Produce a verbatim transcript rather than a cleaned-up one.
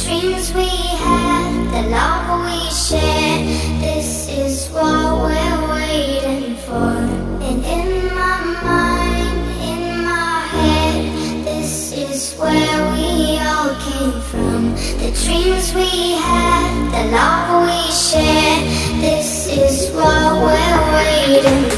dreams we had, the love we shared, this is what we're waiting for. And in my mind, in my head, this is where we all came from. The dreams we had, the love we shared, this is what we're waiting for.